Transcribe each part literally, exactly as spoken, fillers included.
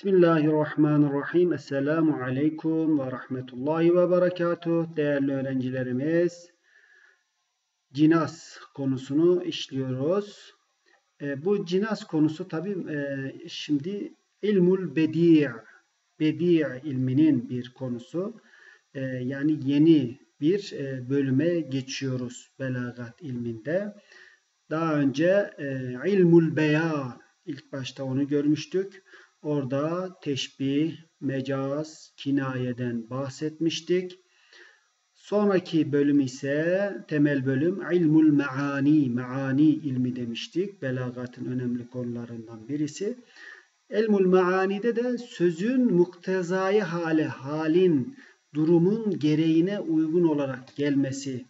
Bismillahirrahmanirrahim. Esselamu aleyküm ve rahmetullahi ve berekatuh. Değerli öğrencilerimiz, cinas konusunu işliyoruz. E, bu cinas konusu tabii e, şimdi ilmul bedi' bedi' ilminin bir konusu. E, yani yeni bir e, bölüme geçiyoruz belagat ilminde. Daha önce e, ilmul beyan, ilk başta onu görmüştük. Orada teşbih, mecaz, kinayeden bahsetmiştik. Sonraki bölüm ise temel bölüm ilmul meani, meani ilmi demiştik. Belagatın önemli konularından birisi. İlmul meanide de sözün muktezai hale, halin, durumun gereğine uygun olarak gelmesi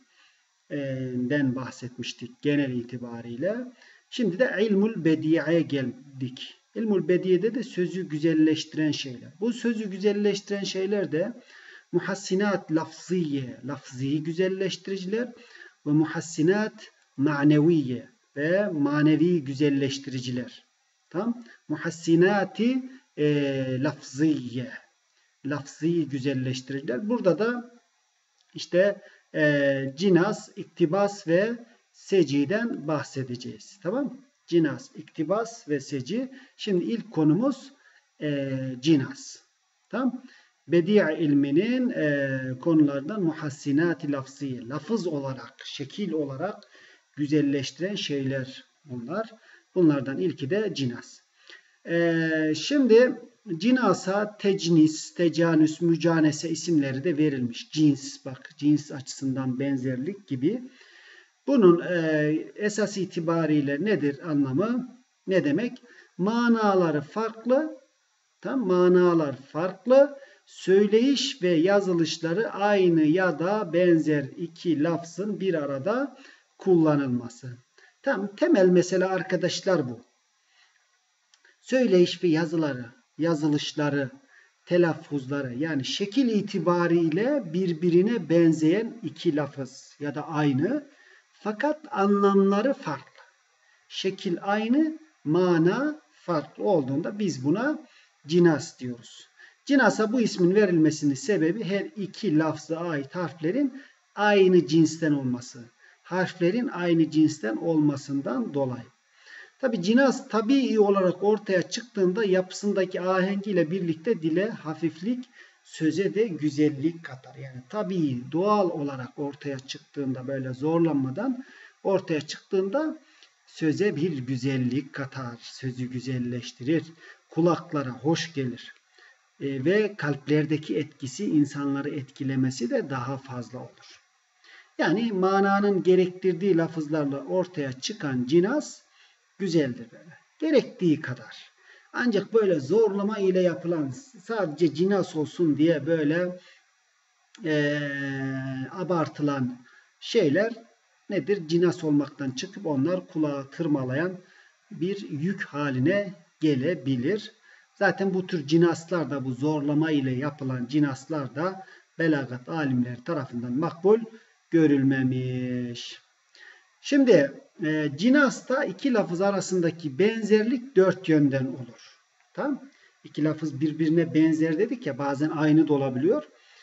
den bahsetmiştik genel itibariyle. Şimdi de ilmul bedi'ye geldik. İlmul bedi'de de sözü güzelleştiren şeyler. Bu sözü güzelleştiren şeyler de muhassinat lafziye, lafzi güzelleştiriciler ve muhassinat maneviye ve manevi güzelleştiriciler. Tamam? Muhassinati e, lafziye, lafzi güzelleştiriciler. Burada da işte e, cinas, iktibas ve seciden bahsedeceğiz. Tamam? Cinas, iktibas ve seci. Şimdi ilk konumuz e, cinas. Tamam? Bedi' ilminin e, konulardan muhassinat-ı lafziye, lafız olarak, şekil olarak güzelleştiren şeyler bunlar. Bunlardan ilki de cinas. E, şimdi cinasa tecnis, tecanüs, mücanese isimleri de verilmiş. Cins, bak cins açısından benzerlik gibi. Bunun e, esas itibariyle nedir anlamı? Ne demek? Manaları farklı, tam manalar farklı, söyleyiş ve yazılışları aynı ya da benzer iki lafzın bir arada kullanılması. Tam temel mesele arkadaşlar bu. Söyleyiş ve yazıları, yazılışları, telaffuzları yani şekil itibariyle birbirine benzeyen iki lafız ya da aynı fakat anlamları farklı. Şekil aynı, mana farklı olduğunda biz buna cinas diyoruz. Cinasa bu ismin verilmesinin sebebi her iki lafza ait harflerin aynı cinsten olması. Harflerin aynı cinsten olmasından dolayı. Tabi cinas tabii olarak ortaya çıktığında yapısındaki ahengiyle birlikte dile hafiflik, söze de güzellik katar. Yani tabii doğal olarak ortaya çıktığında böyle zorlanmadan ortaya çıktığında söze bir güzellik katar. Sözü güzelleştirir. Kulaklara hoş gelir. E, ve kalplerdeki etkisi insanları etkilemesi de daha fazla olur. Yani mananın gerektirdiği lafızlarla ortaya çıkan cinas güzeldir böyle. Gerektiği kadar. Ancak böyle zorlama ile yapılan sadece cinas olsun diye böyle e, abartılan şeyler nedir? Cinas olmaktan çıkıp onlar kulağı tırmalayan bir yük haline gelebilir. Zaten bu tür cinaslar da bu zorlama ile yapılan cinaslar da belagat alimleri tarafından makbul görülmemiş. Şimdi e, cinasta iki lafız arasındaki benzerlik dört yönden olur. Tamam? İki lafız birbirine benzer dedik ya bazen aynı da olabiliyor.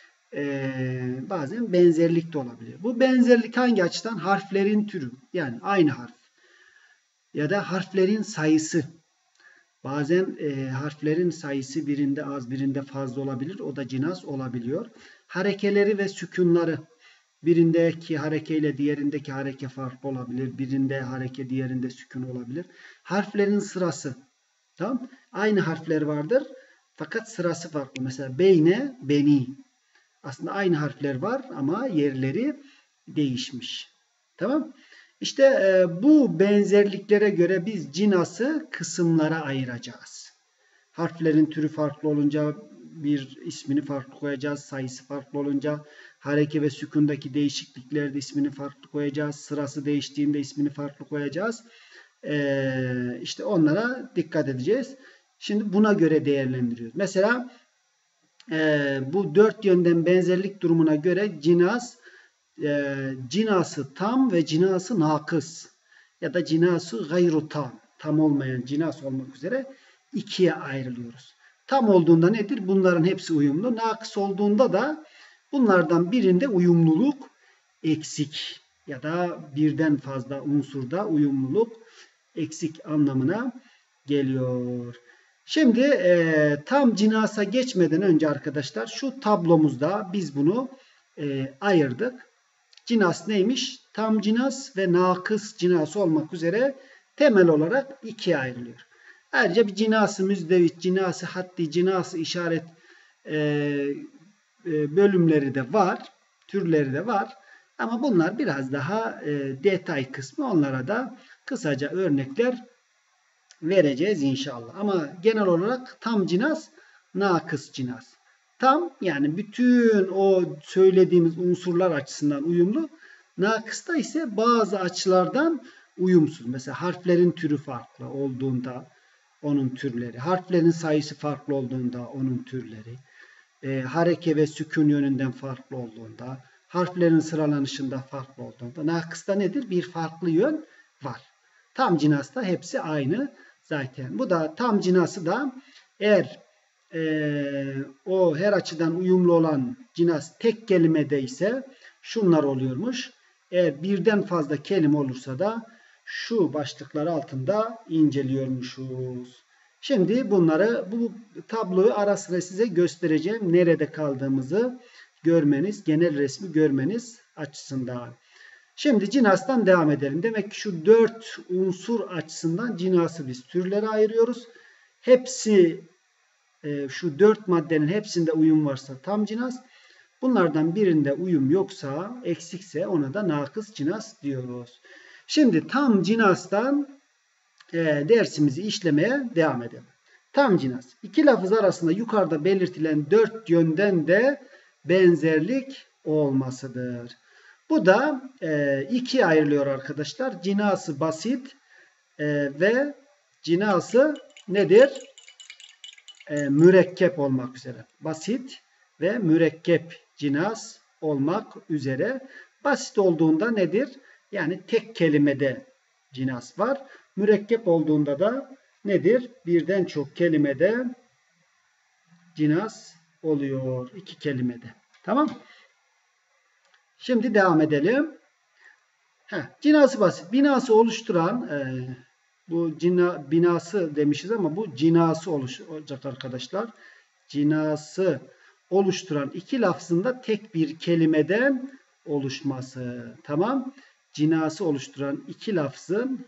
E, bazen benzerlik de olabilir. Bu benzerlik hangi açıdan? Harflerin türü. Yani aynı harf. Ya da harflerin sayısı. Bazen e, harflerin sayısı birinde az birinde fazla olabilir. O da cinas olabiliyor. Harekeleri ve sükunları. Birindeki harekeyle diğerindeki hareke farklı olabilir. Birinde hareke diğerinde sükun olabilir. Harflerin sırası. Tamam? Aynı harfler vardır. Fakat sırası farklı. Mesela beyne, beni. Aslında aynı harfler var ama yerleri değişmiş. Tamam? İşte e, bu benzerliklere göre biz cinası kısımlara ayıracağız. Harflerin türü farklı olunca bir ismini farklı koyacağız. Sayısı farklı olunca hareke ve sükundaki değişikliklerde ismini farklı koyacağız. Sırası değiştiğinde ismini farklı koyacağız. Ee, işte onlara dikkat edeceğiz. Şimdi buna göre değerlendiriyoruz. Mesela e, bu dört yönden benzerlik durumuna göre cinas e, cinası tam ve cinası nakıs ya da cinası gayru tam tam olmayan cinas olmak üzere ikiye ayrılıyoruz. Tam olduğunda nedir? Bunların hepsi uyumlu. Nakıs olduğunda da bunlardan birinde uyumluluk eksik ya da birden fazla unsurda uyumluluk eksik anlamına geliyor. Şimdi e, tam cinasa geçmeden önce arkadaşlar şu tablomuzda biz bunu e, ayırdık. Cinas neymiş? Tam cinas ve nakıs cinas olmak üzere temel olarak ikiye ayrılıyor. Ayrıca bir cinası müzdevit, cinası haddi, cinası işaret e, e, bölümleri de var. Türleri de var. Ama bunlar biraz daha e, detay kısmı. Onlara da kısaca örnekler vereceğiz inşallah. Ama genel olarak tam cinas, nakıs cinas. Tam yani bütün o söylediğimiz unsurlar açısından uyumlu. Nakısta ise bazı açılardan uyumsuz. Mesela harflerin türü farklı olduğunda onun türleri. Harflerin sayısı farklı olduğunda onun türleri. E, hareke ve sükun yönünden farklı olduğunda. Harflerin sıralanışında farklı olduğunda. Nakısta nedir? Bir farklı yön var. Tam cinasta hepsi aynı zaten. Bu da tam cinası da eğer e, o her açıdan uyumlu olan cinas tek kelimede ise şunlar oluyormuş. Eğer birden fazla kelime olursa da şu başlıklar altında inceliyormuşuz. Şimdi bunları, bu tabloyu ara sıra size göstereceğim. Nerede kaldığımızı görmeniz, genel resmi görmeniz açısından. Şimdi cinastan devam edelim. Demek ki şu dört unsur açısından cinası biz türlere ayırıyoruz. Hepsi şu dört maddenin hepsinde uyum varsa tam cinas. Bunlardan birinde uyum yoksa, eksikse ona da nakıs cinas diyoruz. Şimdi tam cinastan e, dersimizi işlemeye devam edelim. Tam cinas. İki lafız arasında yukarıda belirtilen dört yönden de benzerlik olmasıdır. Bu da e, ikiye ayrılıyor arkadaşlar. Cinası basit e, ve cinası nedir? E, mürekkep olmak üzere. Basit ve mürekkep cinas olmak üzere. Basit olduğunda nedir? Yani tek kelimede cinas var. Mürekkep olduğunda da nedir? Birden çok kelimede cinas oluyor. İki kelimede. Tamam. Şimdi devam edelim. Heh, cinası basit. Binası oluşturan e, bu cina, binası demişiz ama bu cinası olacak arkadaşlar. Cinası oluşturan iki lafzında tek bir kelimeden oluşması. Tamam. Cinası oluşturan iki lafzın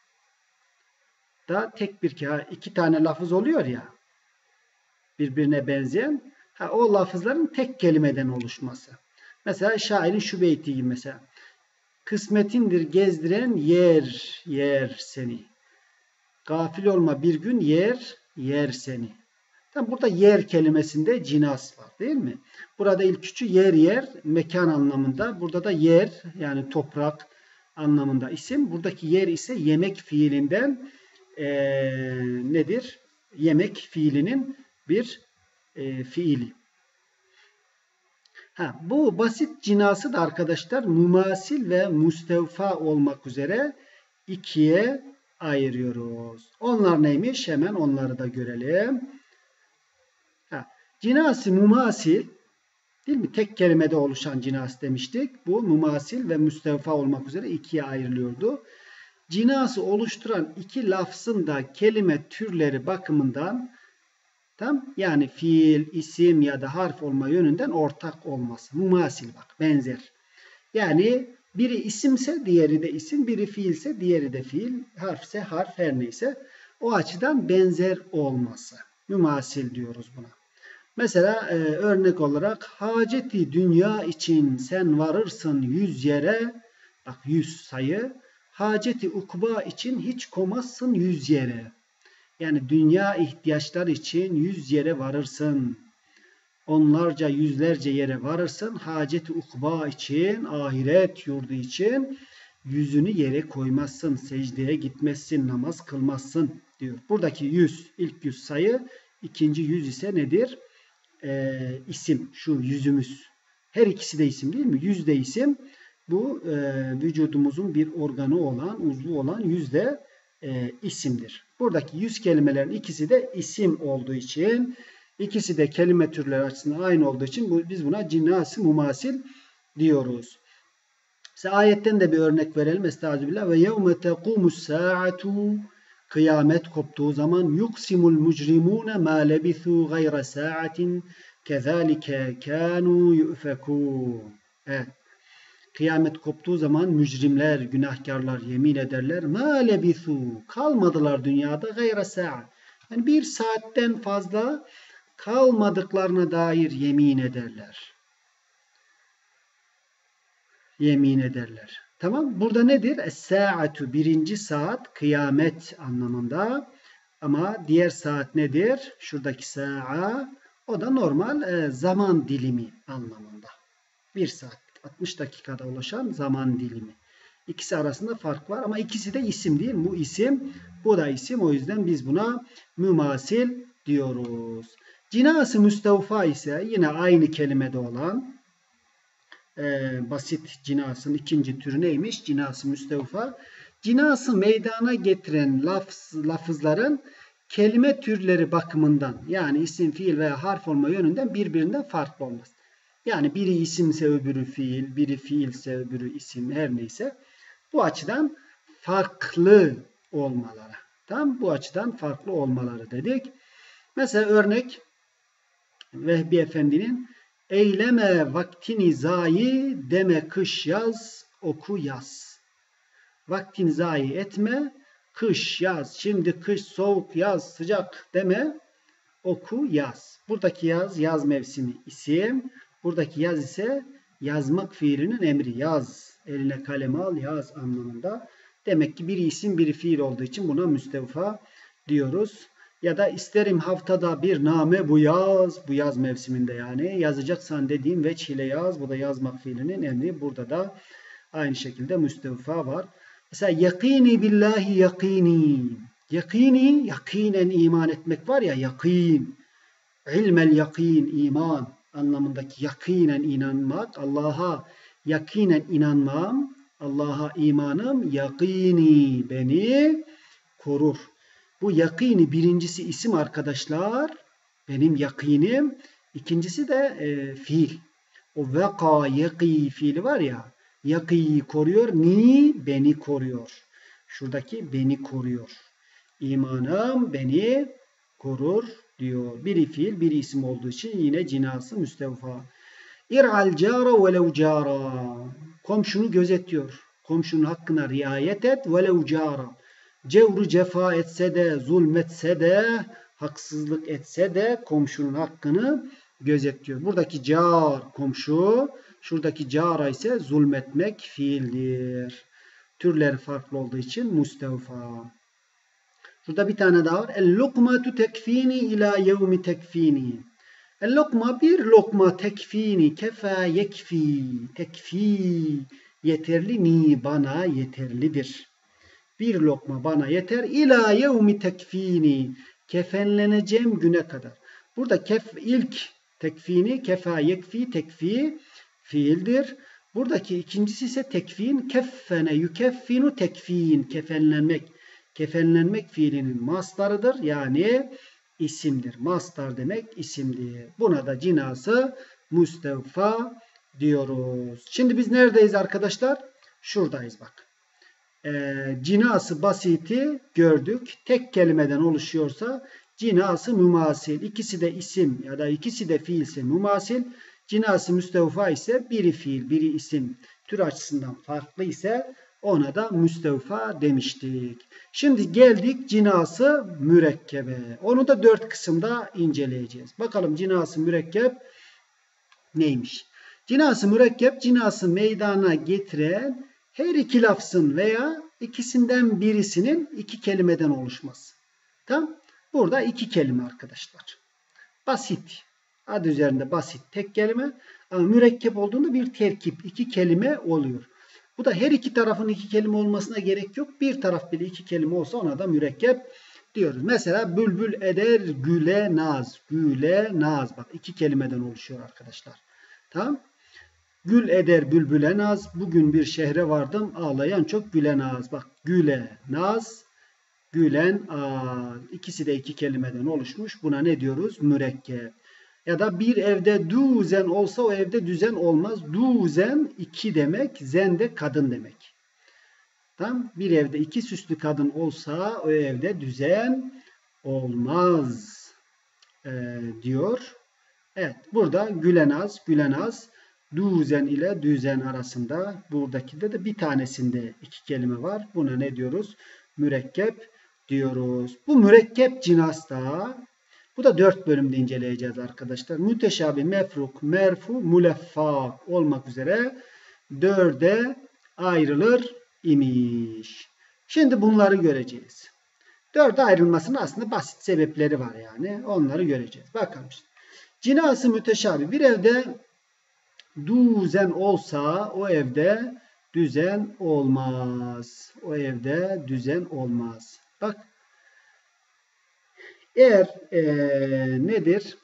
da tek bir ha, iki tane lafız oluyor ya. Birbirine benzeyen. Ha, o lafızların tek kelimeden oluşması. Mesela şairin şu beyti gibi mesela. Kısmetindir gezdiren yer yer seni. Gafil olma bir gün yer yer seni. Tam burada yer kelimesinde cinas var değil mi? Burada ilk üçü yer yer mekan anlamında. Burada da yer yani toprak anlamında isim. Buradaki yer ise yemek fiilinden e, nedir? Yemek fiilinin bir e, fiili. Ha, bu basit cinası da arkadaşlar mumasil ve müstevfa olmak üzere ikiye ayırıyoruz. Onlar neymiş? Hemen onları da görelim. Ha, cinası mumasil değil mi? Tek kelimede oluşan cinas demiştik. Bu mumasil ve müstevfa olmak üzere ikiye ayrılıyordu. Cinası oluşturan iki lafzın da kelime türleri bakımından tam yani fiil, isim ya da harf olma yönünden ortak olması. Mumasil bak benzer. Yani biri isimse diğeri de isim, biri fiilse diğeri de fiil, harfse harf her neyse o açıdan benzer olması. Mumasil diyoruz buna. Mesela e, örnek olarak haceti dünya için sen varırsın yüz yere, bak yüz sayı, haceti ukba için hiç komazsın yüz yere. Yani dünya ihtiyaçlar için yüz yere varırsın. Onlarca yüzlerce yere varırsın. Hacet-i ukba için, ahiret yurdu için yüzünü yere koymazsın. Secdeye gitmezsin, namaz kılmazsın diyor. Buradaki yüz, ilk yüz sayı, ikinci yüz ise nedir? Ee, isim, şu yüzümüz. Her ikisi de isim değil mi? Yüz de isim. Bu e, vücudumuzun bir organı olan, uzvu olan yüz de e, isimdir. Buradaki yüz kelimelerin ikisi de isim olduğu için İkisi de kelime türleri açısından aynı olduğu için bu, biz buna cinas-ı mumasil diyoruz. Mesela ayetten de bir örnek verelim. Estağfirullah. Ve yevme tekumus saatu, kıyamet koptuğu zaman yuksimul mujrimune ma lebithu gayra saatin kezalike kanu yufekun. Evet. Kıyamet koptuğu zaman mücrimler, günahkarlar yemin ederler. Ma lebithu, kalmadılar dünyada gayra saat. Yani bir saatten fazla kalmadıklarına dair yemin ederler. Yemin ederler. Tamam. Burada nedir? Es-sa'atu, birinci saat, kıyamet anlamında. Ama diğer saat nedir? Şuradaki sa'a, o da normal e, zaman dilimi anlamında. Bir saat, altmış dakikada ulaşan zaman dilimi. İkisi arasında fark var ama ikisi de isim değil. Bu isim, bu da isim. O yüzden biz buna mümasil diyoruz. Cinas-ı müstevfa ise yine aynı kelimede olan e, basit cinasın ikinci türü neymiş? Cinas-ı müstevfa. Cinası meydana getiren lafz, lafızların kelime türleri bakımından, yani isim, fiil veya harf olma yönünden birbirinden farklı olmaz. Yani biri isimse öbürü fiil, biri fiilse öbürü isim, her neyse. Bu açıdan farklı olmaları. Tamam, bu açıdan farklı olmaları dedik. Mesela örnek Vehbi Efendi'nin eyleme vaktini zayi deme kış yaz oku yaz. Vaktini zayi etme, kış yaz. Şimdi kış soğuk, yaz sıcak deme, oku yaz. Buradaki yaz, yaz mevsimi isim. Buradaki yaz ise yazmak fiilinin emri. Yaz. Eline kalem al, yaz anlamında. Demek ki biri isim, biri fiil olduğu için buna müstevfa diyoruz. Ya da isterim haftada bir name bu yaz. Bu yaz mevsiminde yani. Yazacaksan dediğim veç ile yaz. Bu da yazmak fiilinin emri. Burada da aynı şekilde müstevfa var. Mesela yakini billahi yakini. Yakini, yakinen iman etmek var ya, yakin. İlmel yakin, iman anlamındaki yakinen inanmak. Allah'a yakinen inanmam. Allah'a imanım yakini beni korur. Bu yakini birincisi isim arkadaşlar. Benim yakinim. İkincisi de e, fiil. O veka yaki fiili var ya. Yakiyi koruyor. Ni beni koruyor. Şuradaki beni koruyor. İmanım beni korur diyor. Biri fiil, biri isim olduğu için yine cinası müstevfa. İr'al cara velev cara. Komşunu gözetiyor. Komşunun hakkına riayet et velev cara. Cevru cefa etse de, zulmetse de, haksızlık etse de komşunun hakkını gözetliyor. Buradaki car komşu, şuradaki cara ise zulmetmek fiildir. Türleri farklı olduğu için müstevfa. Şurada bir tane daha var. El-lukmatu tekfini ila yevmi tekfini. El-lukma, bir lokma, tekfini, kefa yekfi, tekfi, yeterli ni, bana yeterlidir. Bir lokma bana yeter. İlâ yevmi tekfini. Kefenleneceğim güne kadar. Burada kef, ilk tekfini, kefa yekfi, tekfi fiildir. Buradaki ikincisi ise tekfin. Keffene yukeffinu tekfin. Kefenlenmek. Kefenlenmek fiilinin mastarıdır. Yani isimdir. Mastar demek isimdir. Buna da cinası müstevfa diyoruz. Şimdi biz neredeyiz arkadaşlar? Şuradayız bak. E, cinası basiti gördük. Tek kelimeden oluşuyorsa cinası mümasil. İkisi de isim ya da ikisi de fiilse mümasil. Cinası müstevfa ise biri fiil, biri isim tür açısından farklı ise ona da müstevfa demiştik. Şimdi geldik cinası mürekkebe. Onu da dört kısımda inceleyeceğiz. Bakalım cinası mürekkep neymiş? Cinası mürekkep, cinası meydana getiren her iki lafzın veya ikisinden birisinin iki kelimeden oluşması. Tamam? Burada iki kelime arkadaşlar. Basit. Adı üzerinde basit tek kelime. Ama mürekkep olduğunda bir terkip. iki kelime oluyor. Bu da her iki tarafın iki kelime olmasına gerek yok. Bir taraf bile iki kelime olsa ona da mürekkep diyoruz. Mesela bülbül eder güle naz. Güle naz. Bak iki kelimeden oluşuyor arkadaşlar. Tamam? Gül eder bülbüle naz. Bugün bir şehre vardım. Ağlayan çok güle naz. Bak güle naz. gülen al. İkisi de iki kelimeden oluşmuş. Buna ne diyoruz? Mürekkep. Ya da bir evde düzen olsa o evde düzen olmaz. Düzen iki demek, zen de kadın demek. Tamam? Bir evde iki süslü kadın olsa o evde düzen olmaz e, diyor. Evet, burada gülenaz, gülenaz düzen ile düzen arasında. Buradaki de bir tanesinde iki kelime var. Buna ne diyoruz? Mürekkep diyoruz. Bu mürekkep cinasta. Bu da dört bölümde inceleyeceğiz arkadaşlar. Müteşabih, mefruk, merfu, muleffak olmak üzere dörde ayrılır imiş. Şimdi bunları göreceğiz. Dörde ayrılmasının aslında basit sebepleri var yani. Onları göreceğiz. Bakalım şimdi. Cinası müteşabih. Bir evde düzen olsa o evde düzen olmaz. O evde düzen olmaz. Bak. Eğer e, nedir?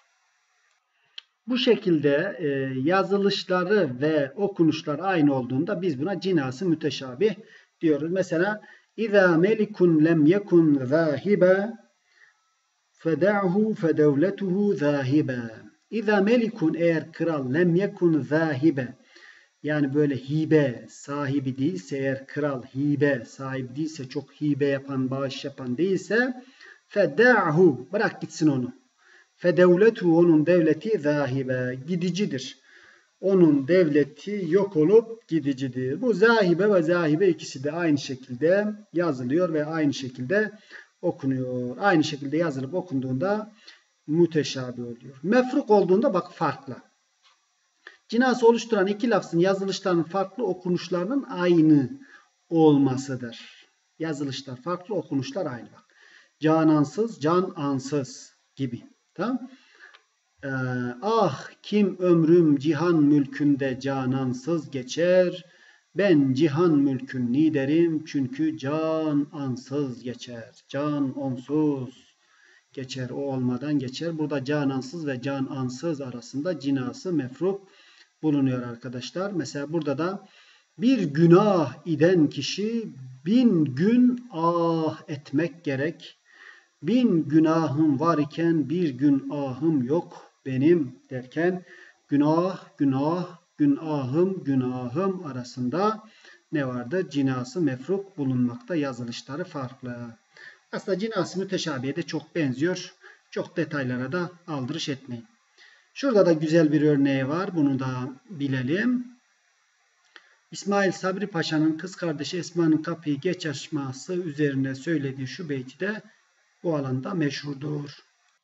Bu şekilde e, yazılışları ve okunuşlar aynı olduğunda biz buna cinası müteşabih diyoruz. Mesela İzâ melikun lem yekun zâhibe feda'hu fedevletuhu zâhibe. İzâ melikun eğer kral lem yekun zâhibe yani böyle hibe sahibi değilse eğer kral hibe sahibi değilse çok hibe yapan bağış yapan değilse feda'hu bırak gitsin onu. Fedevletu onun devleti zâhibe gidicidir. Onun devleti yok olup gidicidir. Bu zahibe ve zahibe ikisi de aynı şekilde yazılıyor ve aynı şekilde okunuyor. Aynı şekilde yazılıp okunduğunda müteşabih oluyor. Mefruk olduğunda bak farklı. Cinası oluşturan iki lafzın yazılışlarının farklı okunuşlarının aynı olmasıdır. Yazılışlar farklı, okunuşlar aynı bak. Canansız, canansız gibi. Tamam? Ee, ah kim ömrüm cihan mülkünde canansız geçer. Ben cihan mülkün liderim çünkü can ansız geçer. Can onsuz geçer. O olmadan geçer. Burada canansız ve canansız arasında cinası mefruk bulunuyor arkadaşlar. Mesela burada da bir günah iden kişi bin gün ah etmek gerek. Bin günahım var iken bir gün ahım yok benim derken günah, günah, günahım, günahım arasında ne vardır? Cinası mefruk bulunmakta. Yazılışları farklı. Aslında cinası müteşabihe de çok benziyor. Çok detaylara da aldırış etmeyin. Şurada da güzel bir örneği var. Bunu da bilelim. İsmail Sabri Paşa'nın kız kardeşi Esma'nın kapıyı geç açması üzerine söylediği şu beyti de bu alanda meşhurdur.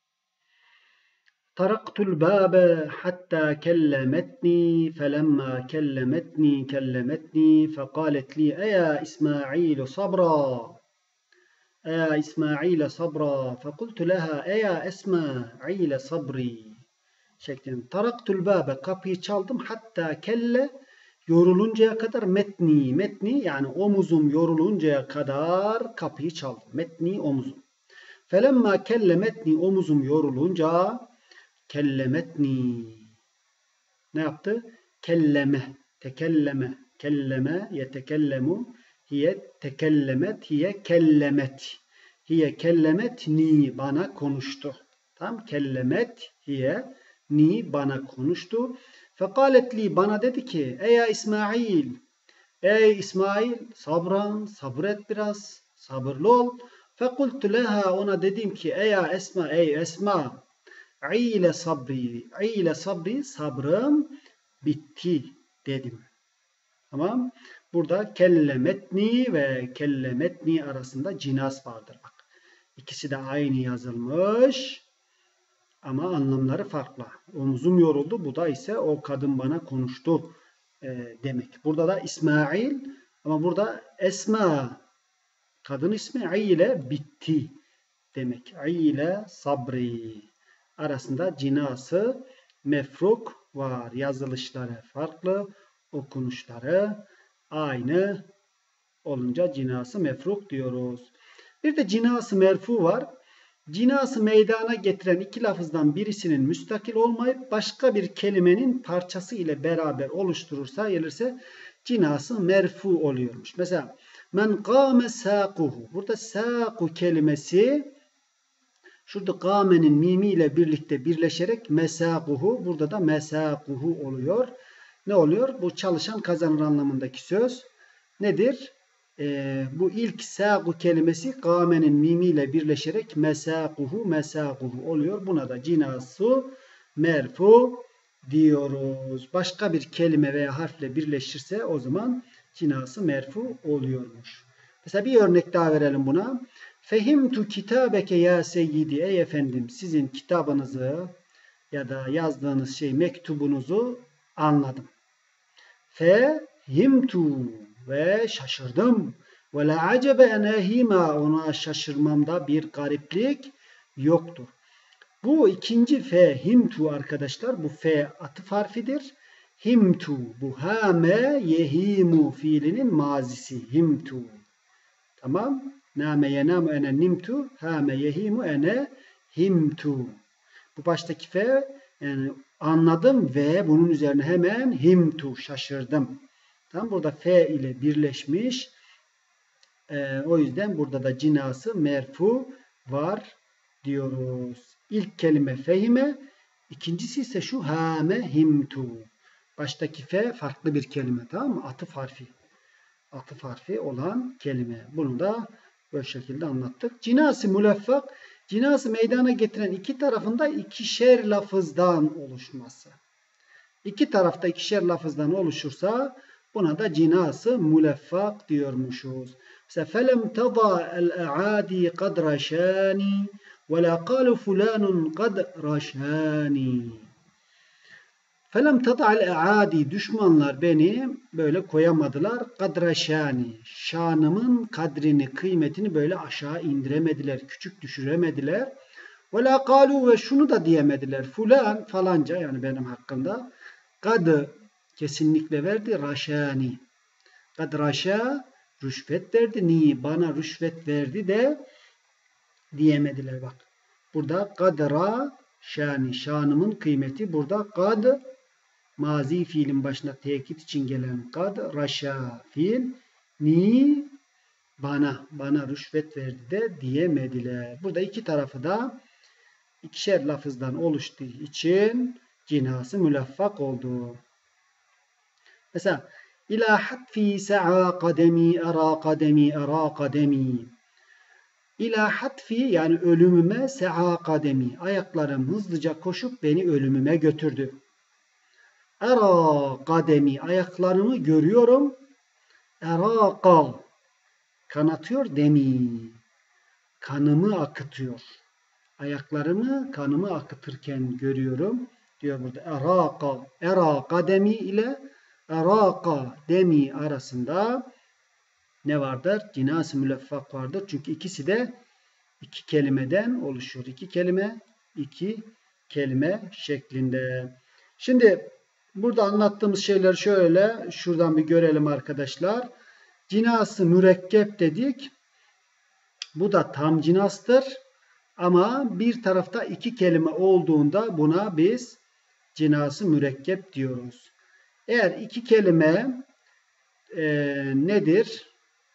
Taraktul bâbe hatta kellemetni felemma kellemetni kellemetni fekalet li eya İsmail sabra eya İsmail sabra fekultu leha eya İsmail sabri şeklinde. Taraktul bâbe kapıyı çaldım hatta kelle yoruluncaya kadar metni metni yani omuzum yoruluncaya kadar kapıyı çaldım. Metni omuzum. Felemma kellemetni omuzum yorulunca kellemetni ne yaptı? Kelleme, tekelleme, kelleme, yetekellemu, hiye tekellemet, hiye kellemet. Hiye kellemet ni bana konuştu. Tamam? Kellemet hiye ni bana konuştu. Fekalet li bana dedi ki ey İsmail, ey İsmail sabran, sabret biraz, sabırlı ol. Fekultu leha ona dedim ki ey Esma, ey Esma İle sabri, ile sabri sabrım bitti dedim. Tamam. Burada kellemetni ve kellemetni arasında cinas vardır. Bak. İkisi de aynı yazılmış ama anlamları farklı. Omuzum yoruldu. Bu da ise o kadın bana konuştu e, demek. Burada da İsmail ama burada Esma kadın ismi ile bitti demek. İle sabri arasında cinası mefruk var. Yazılışları farklı, okunuşları aynı olunca cinası mefruk diyoruz. Bir de cinası merfu var. Cinası meydana getiren iki lafızdan birisinin müstakil olmayıp başka bir kelimenin parçası ile beraber oluşturursa gelirse cinası merfu oluyormuş. Mesela Men kâme sâkuhu. Burada sâku kelimesi şurada kâmenin mimiyle birlikte birleşerek mesâkuhu. Burada da mesâkuhu oluyor. Ne oluyor? Bu çalışan kazanır anlamındaki söz. Nedir? Ee, bu ilk sâku kelimesi kâmenin mimiyle birleşerek mesâkuhu mesâkuhu oluyor. Buna da cinası merfu diyoruz. Başka bir kelime veya harfle birleşirse o zaman cinası merfu oluyormuş. Mesela bir örnek daha verelim buna. Fehimtu kitabeke ya seyyidi. Ey efendim, sizin kitabınızı ya da yazdığınız şey mektubunuzu anladım. Fehimtu ve şaşırdım. Ve la acebe en ehima, ona şaşırmamda bir gariplik yoktur. Bu ikinci fehimtu arkadaşlar. Bu fe atıf harfidir. Himtu, bu hame yehimu fiilinin mazisi. Himtu. Tamam. Name yenamu ene nimtu. Hame yehimu ene himtu. Bu baştaki fe yani anladım ve bunun üzerine hemen himtu, şaşırdım. Tamam. Burada fe ile birleşmiş. Ee, o yüzden burada da cinası merfu var diyoruz. İlk kelime fehime. İkincisi ise şu hame himtu. Baştaki fe farklı bir kelime, tamam mı? Atıf harfi. Atıf harfi olan kelime. Bunu da böyle şekilde anlattık. Cinası müleffak. Cinası meydana getiren iki tarafında ikişer lafızdan oluşması. İki tarafta ikişer lafızdan oluşursa buna da cinası müleffak diyormuşuz. Mesela felem tada el-a'adi kad raşani ve la qalu fulanun kad raşani. Felem tada'al a'adi, düşmanlar beni böyle koyamadılar. Kadraşani, şanımın kadrini, kıymetini böyle aşağı indiremediler, küçük düşüremediler. Ve la kalu, ve şunu da diyemediler. Fulan falanca, yani benim hakkımda. Kad kesinlikle verdi, raşani. Kad raşa, rüşvet verdi. Ni, bana rüşvet verdi de diyemediler bak. Burada kadra şani, şanımın kıymeti. Burada kad mazi fiilin başına tekit için gelen kad raşa fiil, ni bana bana rüşvet verdi de diyemediler. Burada iki tarafı da ikişer lafızdan oluştuğu için cinası mülaffak oldu. Mesela ila hatfi sa'a kademi ara kademi ara kademi. İla hatfi, yani ölümüme, sa'a kademi, ayaklarım hızlıca koşup beni ölümüme götürdü. Era kademi, ayaklarımı görüyorum. Eraka, kanatıyor, demi, kanımı akıtıyor. Ayaklarımı kanımı akıtırken görüyorum diyor burada. Eraka, era kademi ile eraka demi arasında ne vardır? Cinas-ı mülaffak vardır. Çünkü ikisi de iki kelimeden oluşuyor. İki kelime, iki kelime şeklinde. Şimdi burada anlattığımız şeyler şöyle. Şuradan bir görelim arkadaşlar. Cinas-ı mürekkep dedik. Bu da tam cinastır. Ama bir tarafta iki kelime olduğunda buna biz cinas-ı mürekkep diyoruz. Eğer iki kelime e, nedir?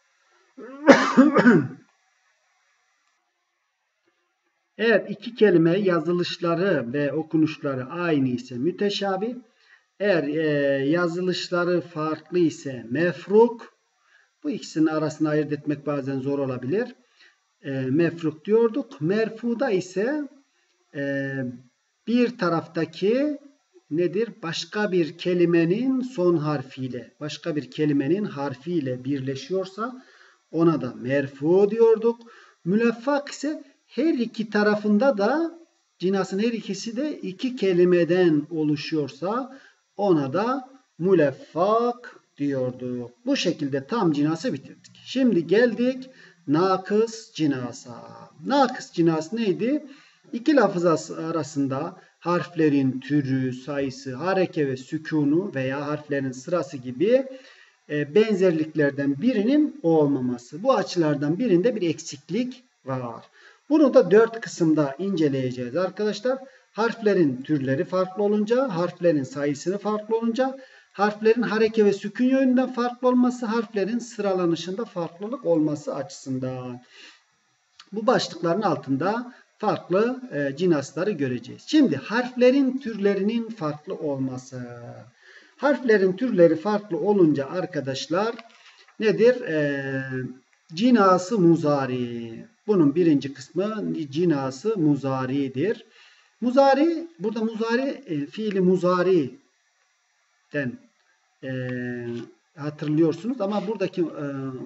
Eğer iki kelime yazılışları ve okunuşları aynı ise müteşabih. Eğer e, yazılışları farklı ise mefruk. Bu ikisinin arasını ayırt etmek bazen zor olabilir. E, mefruk diyorduk. Merfuda ise e, bir taraftaki nedir? Başka bir kelimenin son harfiyle, başka bir kelimenin harfiyle birleşiyorsa ona da merfu diyorduk. Mülaffak ise her iki tarafında da cinasın her ikisi de iki kelimeden oluşuyorsa ona da mülaffak diyorduk. Bu şekilde tam cinası bitirdik. Şimdi geldik nakıs cinasa. Nakıs cinas neydi? İki lafız arasında harflerin türü, sayısı, hareke ve sükunu veya harflerin sırası gibi benzerliklerden birinin olmaması. Bu açılardan birinde bir eksiklik var. Bunu da dört kısımda inceleyeceğiz arkadaşlar. Harflerin türleri farklı olunca, harflerin sayısını farklı olunca, Harflerin hareke ve sükun yönünden farklı olması, harflerin sıralanışında farklılık olması açısından. Bu başlıkların altında farklı e, cinasları göreceğiz. Şimdi harflerin türlerinin farklı olması. Harflerin türleri farklı olunca arkadaşlar nedir? E, cinası muzari. Bunun birinci kısmı cinası muzaridir. Muzari, burada muzari e, fiili muzari'den e, hatırlıyorsunuz ama buradaki e,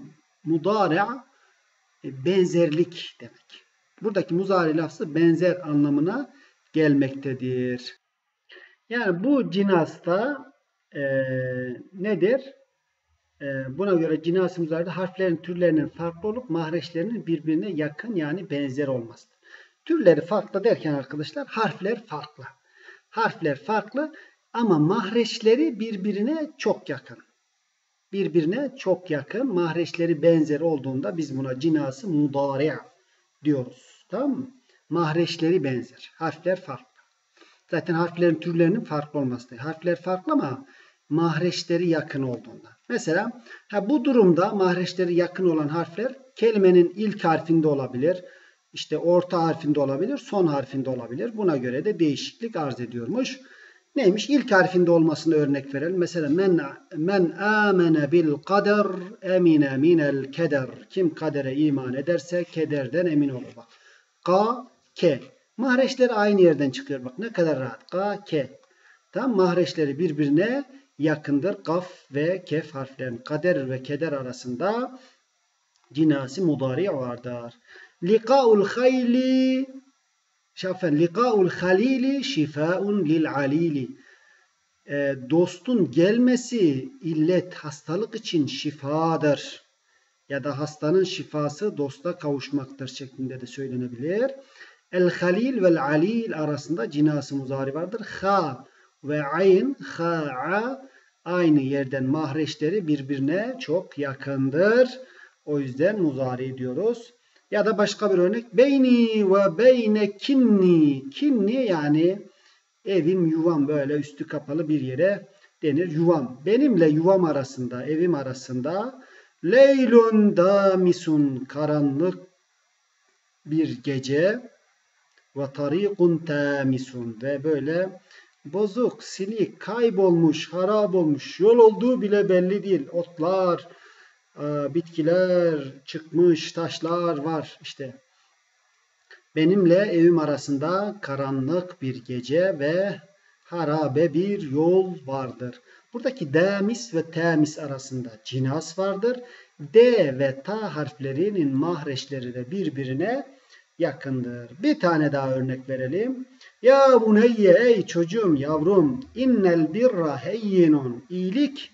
mudari' e, benzerlik demek. Buradaki muzari lafzı benzer anlamına gelmektedir. Yani bu cinasta e, nedir? E, buna göre cinas-ı muzari'de harflerin türlerinin farklı olup mahreçlerinin birbirine yakın yani benzer olmasıdır. Türleri farklı derken arkadaşlar harfler farklı. Harfler farklı ama mahreçleri birbirine çok yakın. Birbirine çok yakın. Mahreçleri benzer olduğunda biz buna cinası mudari' diyoruz. Tamam mı? Mahreçleri benzer. Harfler farklı. Zaten harflerin türlerinin farklı olması. Harfler farklı ama mahreçleri yakın olduğunda. Mesela ha, bu durumda mahreçleri yakın olan harfler kelimenin ilk harfinde olabilir. İşte orta harfinde olabilir. Son harfinde olabilir. Buna göre de değişiklik arz ediyormuş. Neymiş? İlk harfinde olmasını örnek verelim. Mesela men men amene bil kader emine minel keder. Kim kadere iman ederse kederden emin olur. Bak. Ka, ke. Mahreçleri aynı yerden çıkıyor. Bak ne kadar rahat. Ka, ke. Tamam, mahreçleri birbirine yakındır. Kaf ve kef harflerin kader ve keder arasında cinasi mudari vardır. Liqa'ul hayli şafen liqa'ul halili şifaun lil alili. E, dostun gelmesi illet hastalık için şifadır. Ya da hastanın şifası dosta kavuşmaktır şeklinde de söylenebilir. El halil vel alil arasında cinası muzari vardır. Ha ve ayn, ha'a aynı yerden mahreçleri birbirine çok yakındır. O yüzden muzari diyoruz. Ya da başka bir örnek. Beyni ve beyne kinni. Kinni yani evim, yuvam, böyle üstü kapalı bir yere denir. Yuvam. Benimle yuvam arasında, evim arasında leylun damisun, karanlık bir gece ve tarikun tamisun, ve böyle bozuk, silik, kaybolmuş, harap olmuş, yol olduğu bile belli değil. Otlar, bitkiler çıkmış, taşlar var işte. Benimle evim arasında karanlık bir gece ve harabe bir yol vardır. Buradaki damis ve tamis arasında cinas vardır. D ve ta harflerinin mahreçleri de birbirine yakındır. Bir tane daha örnek verelim. Ya buneyye, ey çocuğum, yavrum, innel birra heyyinun, iyilik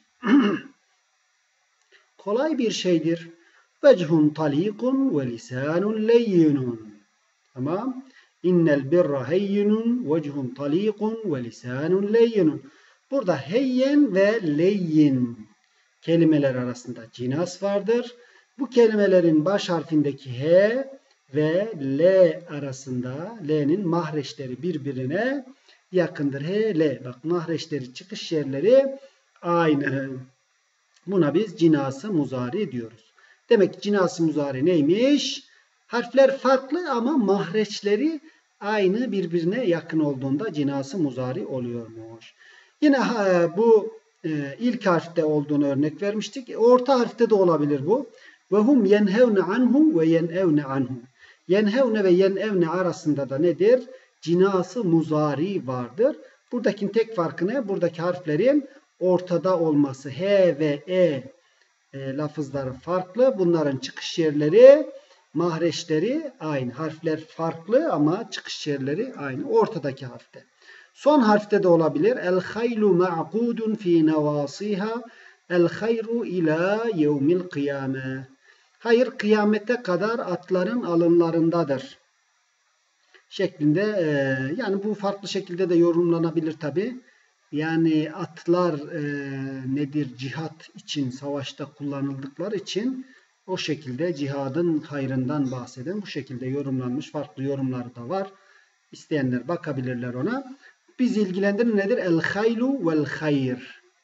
kolay bir şeydir. Vechun talikun ve lisanun leyyinun. Tamam. İnnel birra heyyinun vechun talikun ve lisanun leyyinun. Burada heyyen ve leyyin kelimeler arasında cinas vardır. Bu kelimelerin baş harfindeki H ve L arasında L'nin mahreçleri birbirine yakındır. H, L. Bak, mahreçleri, çıkış yerleri aynı. Buna biz cinası muzari diyoruz. Demek ki cinası muzari neymiş? Harfler farklı ama mahreçleri aynı, birbirine yakın olduğunda cinası muzari oluyormuş. Yine bu ilk harfte olduğunu örnek vermiştik. Orta harfte de olabilir bu. Ve hum yenhevne anhu ve yenevne anhu. Yenhevne ve yenevne arasında da nedir? Cinası muzari vardır. Buradaki tek farkı ne? Buradaki harflerin ortada olması. H ve E, e lafızları farklı. Bunların çıkış yerleri, mahreçleri aynı. Harfler farklı ama çıkış yerleri aynı. Ortadaki harfte. Son harfte de olabilir. El haylu ma'kudun fi nevasiha. El hayru ila yevmil kıyame. Hayır kıyamete kadar atların alınlarındadır şeklinde, e, yani bu farklı şekilde de yorumlanabilir tabi. Yani atlar e, nedir? Cihat için, savaşta kullanıldıkları için o şekilde cihadın hayrından bahseden bu şekilde yorumlanmış farklı yorumları da var. İsteyenler bakabilirler ona. Bizi ilgilendiren nedir? El haylu vel hayr.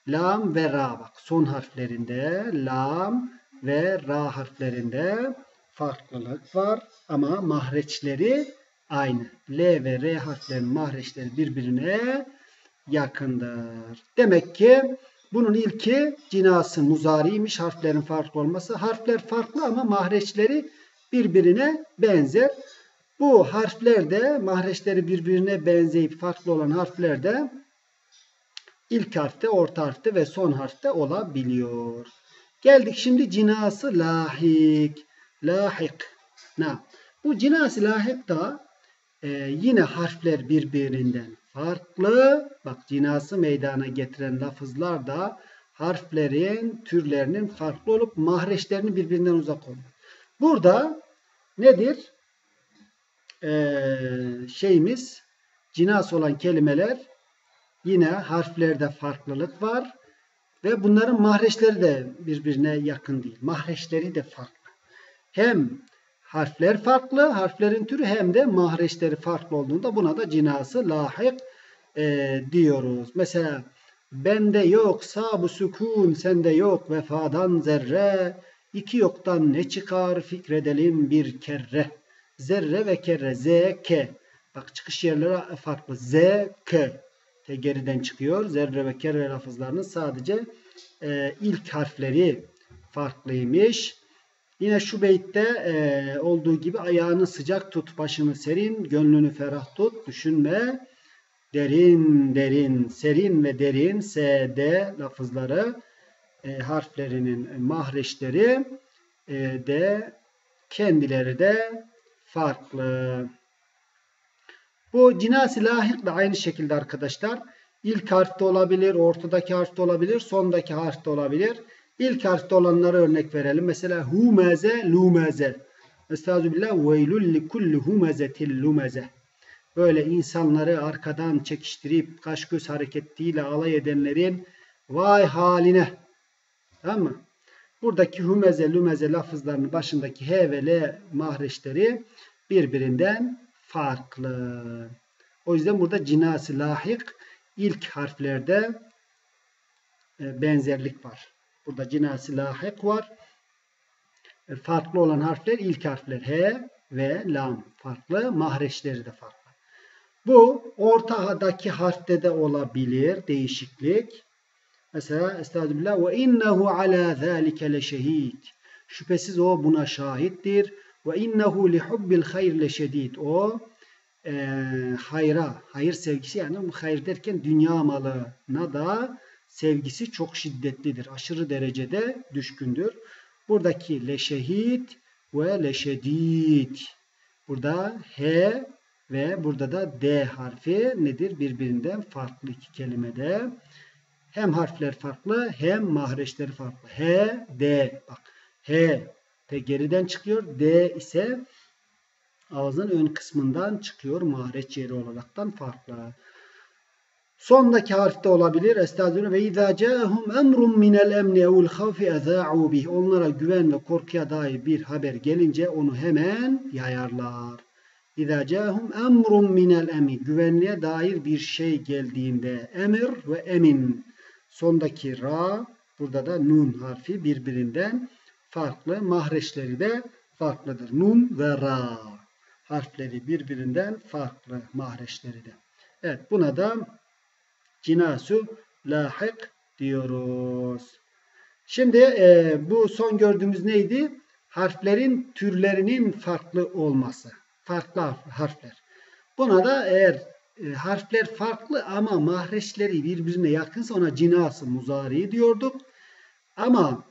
Lam ve ra bak. Son harflerinde lam ve ra harflerinde farklılık var. Ama mahreçleri aynı. L ve R harflerinin mahreçleri birbirine yakındır. Demek ki bunun ilki cinası muzariymiş. Harflerin farklı olması. Harfler farklı ama mahreçleri birbirine benzer. Bu harflerde mahreçleri birbirine benzeyip farklı olan harflerde ilk harfte, orta harfte ve son harfte olabiliyor. Geldik şimdi cinası lahik. Lahik. Ne? Bu cinası lahik da e, yine harfler birbirinden farklı. Bak cinası meydana getiren lafızlar da harflerin türlerinin farklı olup mahreçlerinin birbirinden uzak olması. Burada nedir? Ee, şeyimiz cinas olan kelimeler yine harflerde farklılık var ve bunların mahreçleri de birbirine yakın değil. Mahreçleri de farklı. Hem harfler farklı, harflerin türü hem de mahreçleri farklı olduğunda buna da cinası lahik e, diyoruz. Mesela bende yoksa bu sükun, sende yok vefadan zerre, iki yoktan ne çıkar fikredelim bir kere. Zerre ve kere, z, k. Bak çıkış yerleri farklı. Z, k. Te geriden çıkıyor. Zerre ve kere lafızlarının sadece e, ilk harfleri farklıymış. Yine şu beytte e, olduğu gibi ayağını sıcak tut, başını serin, gönlünü ferah tut, düşünme. Derin, derin, serin ve derin, s, d lafızları e, harflerinin mahreçleri e, de kendileri de farklı. Bu cinasi lahik de aynı şekilde arkadaşlar. İlk harfte olabilir, ortadaki harfte olabilir, sondaki harfte olabilir. İlk harfte olanlara örnek verelim. Mesela humeze, lumeze. Estağfirullah, veylül li kulli humezetil lumeze. Böyle insanları arkadan çekiştirip kaş göz hareketiyle alay edenlerin vay haline. Tamam mı? Buradaki humeze, lumeze lafızlarının başındaki H ve L mahreçleri birbirinden farklı. O yüzden burada cinası lahik ilk harflerde benzerlik var. Burada cinası lahik var. Farklı olan harfler ilk harfler H ve lam farklı. Mahreçleri de farklı. Bu ortadaki harfte de olabilir değişiklik. Mesela estağfirullah ve innehu ala zalike leşehid. Şüphesiz o buna şahittir. Ve innehu li hubbil hayr leşedid. O e, hayra, hayır sevgisi yani bu hayır derken dünya malına da sevgisi çok şiddetlidir. Aşırı derecede düşkündür. Buradaki leşehid ve leşedid. Burada H ve burada da D harfi nedir? Birbirinden farklı iki kelimede. Hem harfler farklı hem mahreçleri farklı. H, D. Bak H de geriden çıkıyor. D ise ağzın ön kısmından çıkıyor. Mahreç yeri olaraktan farklı. Sondaki harfte olabilir. Estağfirullah ve izâ câhum emrun minel emni ev'l havfi ezâ'û bih. Onlara güven ve korkuya dair bir haber gelince onu hemen yayarlar. İzâ câhum emrun minel emni. Güvenliğe dair bir şey geldiğinde emir ve emin. Sondaki ra, burada da nun harfi birbirinden farklı. Mahreçleri de farklıdır. Nun ve ra harfleri birbirinden farklı mahreçleri de. Evet, buna da cinasu lahik diyoruz. Şimdi e, bu son gördüğümüz neydi? Harflerin türlerinin farklı olması. Farklı harfler. Buna da eğer e, harfler farklı ama mahreçleri birbirine yakınsa ona cinası muzari diyorduk. Ama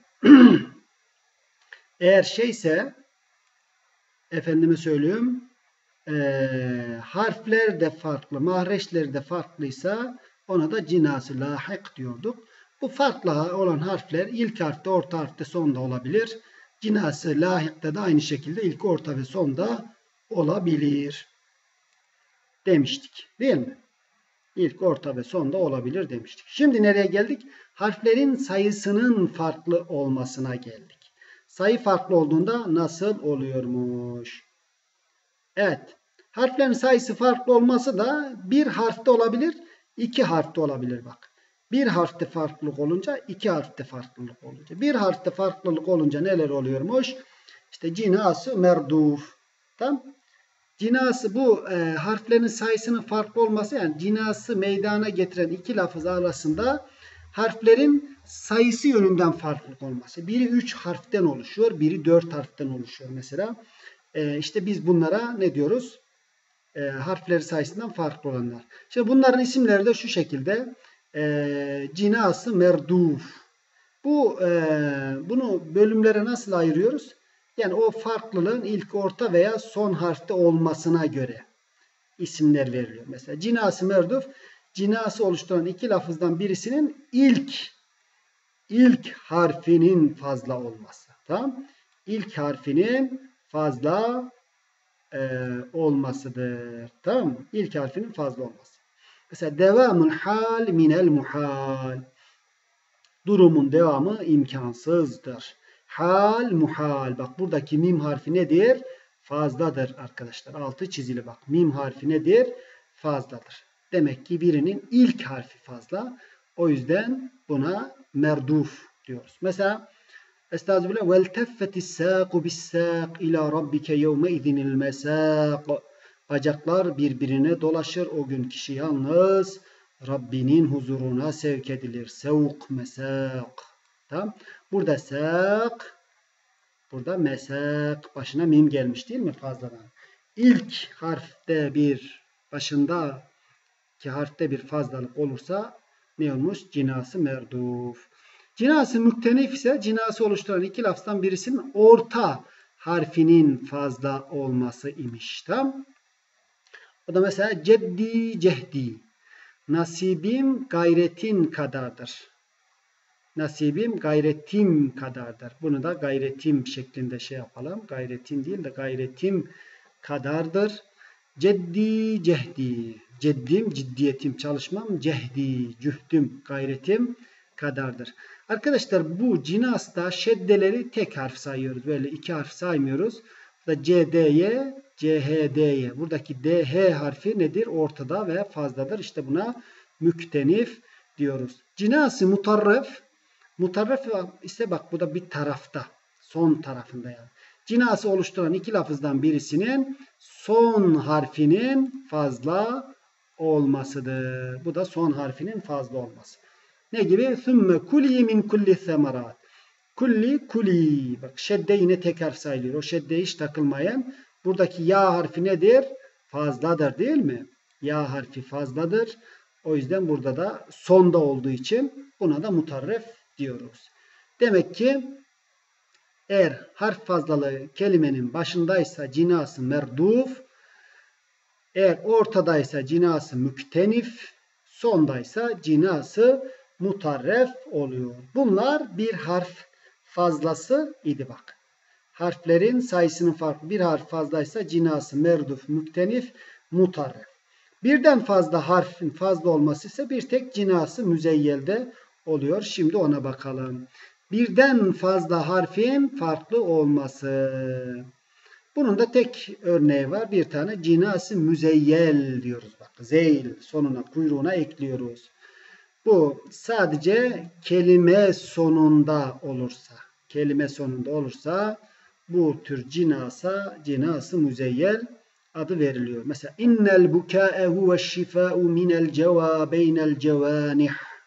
eğer şeyse efendime söylüyorum e, harfler de farklı, mahreçleri de farklıysa ona da cinası lahik diyorduk. Bu farklı olan harfler ilk harfte, orta harfte, sonda olabilir. Cinası lahikte de aynı şekilde ilk, orta ve sonda olabilir demiştik. Değil mi? İlk, orta ve sonda olabilir demiştik. Şimdi nereye geldik? Harflerin sayısının farklı olmasına geldik. Sayı farklı olduğunda nasıl oluyormuş? Evet. Harflerin sayısı farklı olması da bir harfte olabilir, iki harfte olabilir bak. Bir harfte farklılık olunca iki harfte farklılık olunca. Bir harfte farklılık olunca neler oluyormuş? İşte cinası merduf. Tamam. Cinası bu e, harflerin sayısının farklı olması, yani cinası meydana getiren iki lafız arasında harflerin sayısı yönünden farklılık olması. Biri üç harften oluşuyor, biri dört harften oluşuyor mesela. E, işte biz bunlara ne diyoruz? E, harfleri sayısından farklı olanlar. Şimdi bunların isimleri de şu şekilde. E, cinası merduf. Bu e, bunu bölümlere nasıl ayırıyoruz? Yani o farklılığın ilk, orta veya son harfte olmasına göre isimler veriliyor. Mesela cinası merduf, cinası oluşturan iki lafızdan birisinin ilk ilk harfinin fazla olması. Tamam? İlk harfinin fazla e, olmasıdır. Tamam mı? İlk harfinin fazla olması. Mesela devamul hal minel muhal. Durumun devamı imkansızdır. Hal, muhal. Bak buradaki mim harfi nedir? Fazladır arkadaşlar. Altı çizili bak. Mim harfi nedir? Fazladır. Demek ki birinin ilk harfi fazla. O yüzden buna merduf diyoruz. Mesela Estağfirullah. Vel teffetis sâku bis sâk ila rabbike yevme izinil mesâk. Bacaklar birbirine dolaşır. O gün kişi yalnız Rabbinin huzuruna sevk edilir. Sevk, mesak. Tamam. Burada sak, burada mesak. Başına mim gelmiş değil mi fazladan? İlk harfte bir, başındaki harfte bir fazlalık olursa ne olmuş? Cinası merduf. Cinası müktenif ise cinası oluşturan iki lafızdan birisinin orta harfinin fazla olması imiş. Tamam. O da mesela ceddi, cehdi. Nasibim gayretin kadardır. Nasibim gayretim kadardır. Bunu da gayretim şeklinde şey yapalım. Gayretin değil de gayretim kadardır. Ceddi, cehdi. Ceddim, ciddiyetim, çalışmam. Cehdi, cühdüm, gayretim kadardır. Arkadaşlar bu cinasta şeddeleri tek harf sayıyoruz. Böyle iki harf saymıyoruz. Da C D Y, C H D Y. Buradaki D H harfi nedir? Ortada ve fazladır. İşte buna müktenif diyoruz. Cinası mutarref. Mutarref ise bak bu da bir tarafta. Son tarafında yani. Cinası oluşturan iki lafızdan birisinin son harfinin fazla olmasıdır. Bu da son harfinin fazla olması. Ne gibi? Sümme kuli min kulli semerat. Kulli, kuli. Bak şedde yine tek harf sayılıyor. O şedde hiç takılmayan. Buradaki ya harfi nedir? Fazladır değil mi? Ya harfi fazladır. O yüzden burada da sonda olduğu için buna da mutarref diyoruz. Demek ki eğer harf fazlalığı kelimenin başındaysa cinası merduf, eğer ortadaysa cinası müktenif, sondaysa cinası mutarref oluyor. Bunlar bir harf fazlası idi bak. Harflerin sayısının farklı. Bir harf fazlaysa cinası merduf, müktenif, mutarref. Birden fazla harfin fazla olması ise bir tek cinası müzeyyelde oluyor. Şimdi ona bakalım. Birden fazla harfin farklı olması. Bunun da tek örneği var. Bir tane cinası müzeyyel diyoruz. Bak zeyl sonuna, kuyruğuna ekliyoruz. Bu sadece kelime sonunda olursa, kelime sonunda olursa bu tür cinasa, cinası müzeyyel adı veriliyor. Mesela innel bukâe huveşşifâ'u minel cevâ beynel cevanih.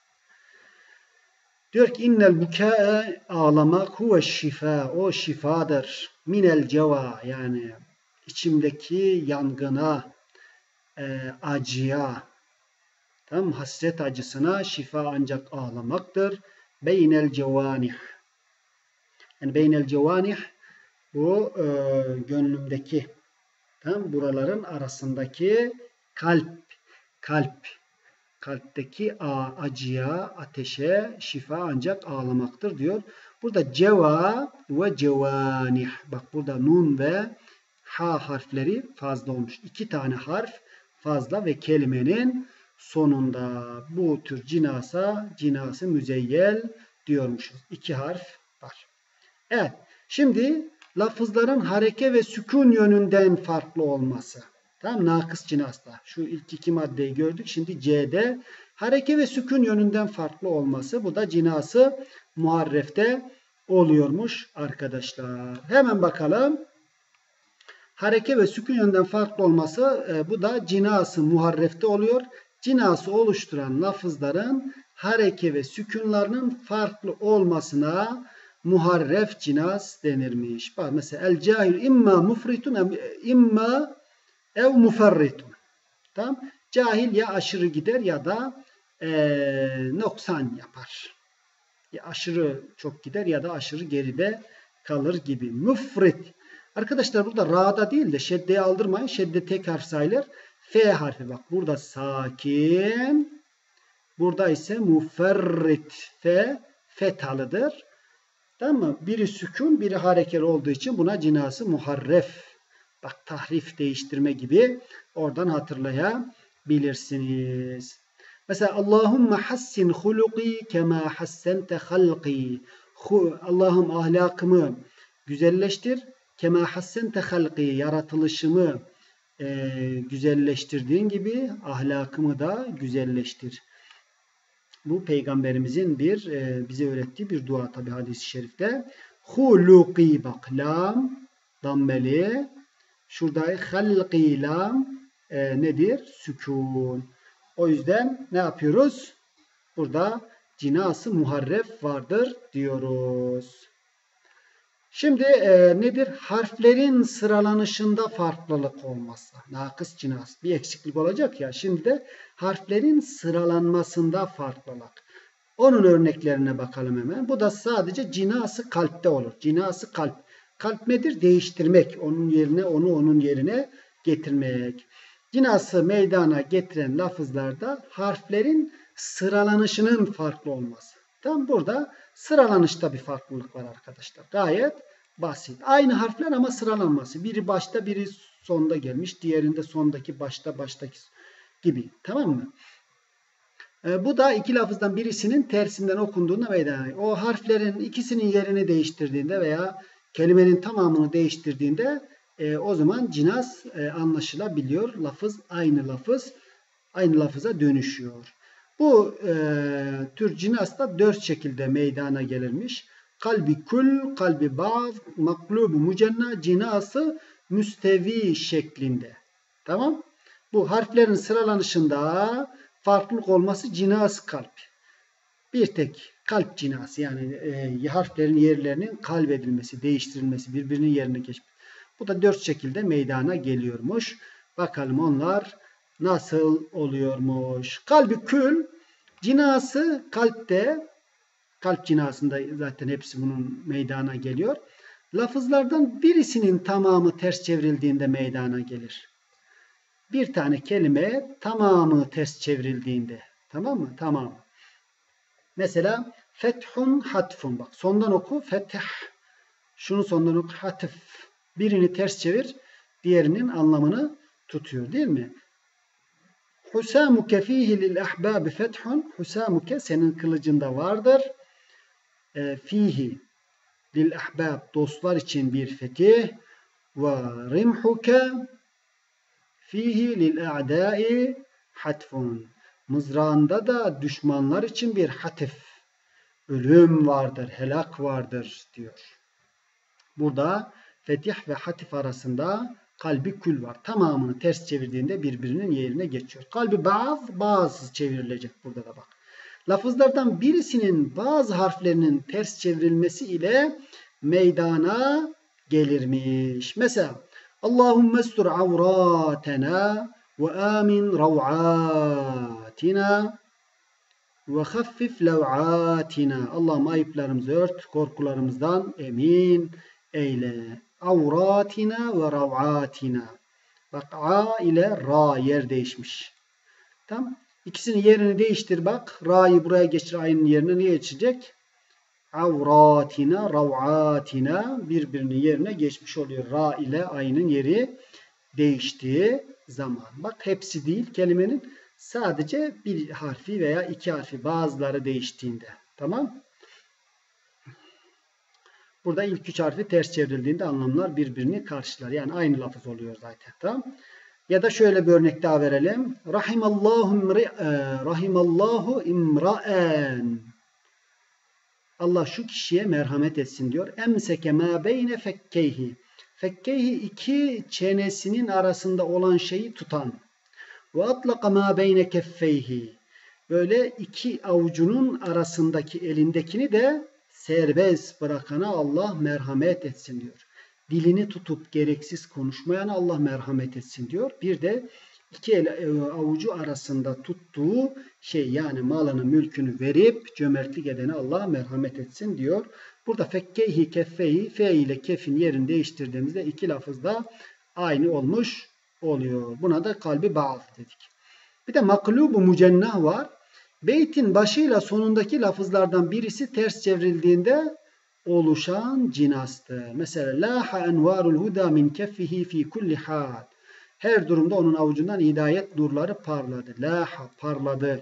Diyor ki innel bukâe ağlamak huveşşifâ, o şifadır. Minel cevâ yani içimdeki yangına, e, acıya, tam hasret acısına şifa ancak ağlamaktır. Beynel cevanih. Yani beynel cevanih bu e, gönlümdeki, tam buraların arasındaki kalp, kalp, kalpteki acıya, ateşe şifa ancak ağlamaktır diyor. Burada ceva ve cevanih. Bak burada nun ve ha harfleri fazla olmuş. İki tane harf fazla ve kelimenin sonunda bu tür cinasa, cinası müzeyyel diyormuşuz. İki harf var. Evet. Şimdi lafızların hareke ve sükun yönünden farklı olması. Tamam, nakıs cinasta. Şu ilk iki maddeyi gördük. Şimdi C'de hareke ve sükun yönünden farklı olması. Bu da cinası muharrefte oluyormuş arkadaşlar. Hemen bakalım. Hareke ve sükun yönünden farklı olması e, bu da cinası muharrefte oluyor. Cinası oluşturan lafızların hareke ve sükunlarının farklı olmasına muharref cinas denirmiş. Bak mesela el cahil imma mufritun imma ev muferritun. Tamam? Cahil ya aşırı gider ya da e, noksan yapar. Ya aşırı çok gider ya da aşırı geride kalır gibi. Müfrit. Arkadaşlar burada ra'da değil de şeddeyi aldırmayın. Şedde tek harf sayılır. F harfi bak. Burada sakin. Burada ise muferrit. F fethalıdır. Tamam mı? Biri sükun, biri harekeli olduğu için buna cinası muharref. Bak tahrif değiştirme gibi oradan hatırlayabilirsiniz. Mesela Allahümme hassin huluki kema hassente halqi. Allah'ım ahlakımı güzelleştir. Kema hassente halqi. Yaratılışımı e, güzelleştirdiğin gibi ahlakımı da güzelleştir. Bu peygamberimizin bir e, bize öğrettiği bir dua tabi hadis-i şerifte. Huluki bak lam dammeli. Şurada halqi lam e, nedir? Sükun. O yüzden ne yapıyoruz? Burada cinası muharref vardır diyoruz. Şimdi e, nedir? Harflerin sıralanışında farklılık olması. Nakıs cinas. Bir eksiklik olacak ya. Şimdi de harflerin sıralanmasında farklılık. Onun örneklerine bakalım hemen. Bu da sadece cinası kalpte olur. Cinası kalp. Kalp nedir? Değiştirmek. Onun yerine onu onun yerine getirmek. Cinası meydana getiren lafızlarda harflerin sıralanışının farklı olması. Tam burada sıralanışta bir farklılık var arkadaşlar. Gayet basit. Aynı harfler ama sıralanması. Biri başta, biri sonda gelmiş. Diğerinde sondaki başta, baştaki gibi. Tamam mı? E, bu da iki lafızdan birisinin tersinden okunduğunda meydana geliyor. O harflerin ikisinin yerini değiştirdiğinde veya kelimenin tamamını değiştirdiğinde e, o zaman cinas e, anlaşılabiliyor. Lafız aynı lafız aynı lafıza dönüşüyor. Bu e, tür cinas da dört şekilde meydana gelirmiş. Kalbi kul, kalbi ba'z, maklubu mucenna, cinası müstevi şeklinde. Tamam? Bu harflerin sıralanışında farklılık olması cinas kalp. Bir tek kalp cinası yani e, harflerin yerlerinin kalbedilmesi, değiştirilmesi, birbirinin yerine geçmesi. Bu da dört şekilde meydana geliyormuş. Bakalım onlar nasıl oluyormuş. Kalbi kül cinası kalpte, kalp cinasında zaten hepsi bunun meydana geliyor. Lafızlardan birisinin tamamı ters çevrildiğinde meydana gelir. Bir tane kelime tamamı ters çevrildiğinde. Tamam mı? Tamam. Mesela fethun hatfun. Bak sondan oku fetih. Şunu sondan oku hatif. Birini ters çevir. Diğerinin anlamını tutuyor değil mi? Husamuke fihi lil ahbabi fethun. Husamuke senin kılıcında vardır. E, fihi lil ahbab dostlar için bir fetih. Ve rimhuke fihi lil a'dai hatfun. Mızrağında da düşmanlar için bir hatif. Ölüm vardır, helak vardır diyor. Burada fetih ve hatif arasında kalbi kül var. Tamamını ters çevirdiğinde birbirinin yerine geçiyor. Kalbi bazı, bazı çevrilecek burada da bak. Lafızlardan birisinin bazı harflerinin ters çevrilmesi ile meydana gelirmiş. Mesela Allahümme estur avratena ve amin rav'atina ve haffif lev'atina. Allah'ım ayıplarımızı ört, korkularımızdan emin eyle. Avratina ve rav'atina. Bak a ile ra yer değişmiş. Tamam. İkisinin yerini değiştir bak. Ra'yı buraya geçir ayının yerine ne geçecek? Avratina, rav'atina birbirinin yerine geçmiş oluyor. Ra ile ayının yeri değiştiği zaman. Bak hepsi değil kelimenin sadece bir harfi veya iki harfi bazıları değiştiğinde. Tamam. Burada ilk üç harfi ters çevrildiğinde anlamlar birbirini karşılar. Yani aynı lafız oluyor zaten. Tamam. Ya da şöyle bir örnek daha verelim. Rahimallahu imri'e, rahimallahu imra'en. Allah şu kişiye merhamet etsin diyor. Emseke ma beyne fekkeyhi. Fekkeyhi iki çenesinin arasında olan şeyi tutan. Ve atlaka ma beyne keffeyhi. Böyle iki avucunun arasındaki elindekini de serbest bırakana Allah merhamet etsin diyor. Dilini tutup gereksiz konuşmayana Allah merhamet etsin diyor. Bir de iki el avucu arasında tuttuğu şey yani malını mülkünü verip cömertlik edene Allah merhamet etsin diyor. Burada fekkeyhi keffeyhi fe ile kefin yerini değiştirdiğimizde iki lafız da aynı olmuş oluyor. Buna da kalbi bağlı dedik. Bir de maklubu mucennah var. Beytin başıyla sonundaki lafızlardan birisi ters çevrildiğinde oluşan cinastır. Mesela laha envarul huda min keffihi fi kulli hal. Her durumda onun avucundan hidayet nurları parladı. Laha parladı.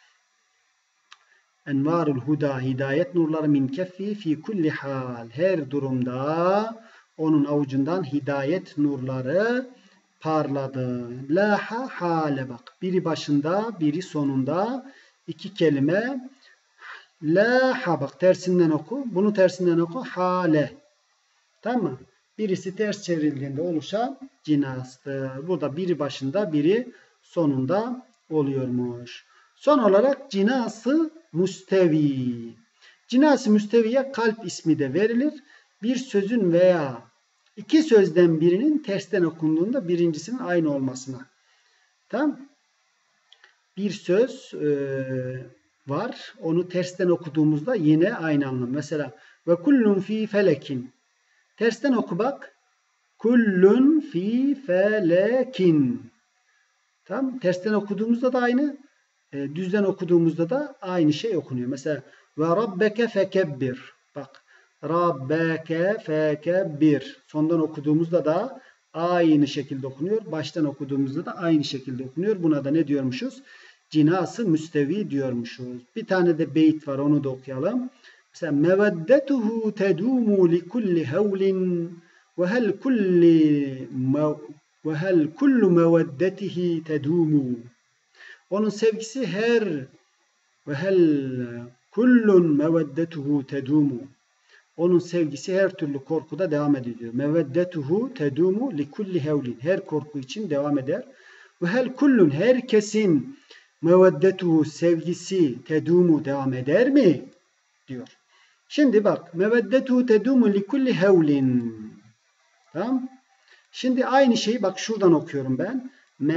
Envarul huda hidayet nurları min keffihi fi kulli hal. Her durumda onun avucundan hidayet nurları parladı. Laha hale bak. Biri başında, biri sonunda iki kelime. Laha bak tersinden oku. Bunu tersinden oku. Hale. Tamam mı? Birisi ters çevrildiğinde oluşan cinastır. Burada biri başında, biri sonunda oluyormuş. Son olarak cinası müstevi. Cinası müsteviye kalp ismi de verilir. Bir sözün veya iki sözden birinin tersten okunduğunda birincisinin aynı olmasına. Tamam. Bir söz e, var. Onu tersten okuduğumuzda yine aynı anlam. Mesela ve kullun fi felekin. Tersten oku bak. Kullun fi felekin. Tamam. Tersten okuduğumuzda da aynı. E, düzden okuduğumuzda da aynı şey okunuyor. Mesela ve rabbeke fekebbir. Bak. Rabbeke fekebbir. Sondan okuduğumuzda da aynı şekilde okunuyor. Baştan okuduğumuzda da aynı şekilde okunuyor. Buna da ne diyormuşuz? Cinası müstevi diyormuşuz. Bir tane de beyt var. Onu da okuyalım. Mesela meveddetuhu tedumu li kulli havlin ve hel kulli ve hel kullu meveddetihi tedumu. Onun sevgisi her ve hel kullun meveddetuhu tedumu. Onun sevgisi her türlü korkuda devam ediyor. Meveddetuhu tedumu li kulli havlin. Her korku için devam eder. Ve hel kullun herkesin meveddetuhu sevgisi tedumu devam eder mi? Diyor. Şimdi bak. Meveddetuhu tedumu li kulli havlin. Tamam. Şimdi aynı şeyi bak şuradan okuyorum ben.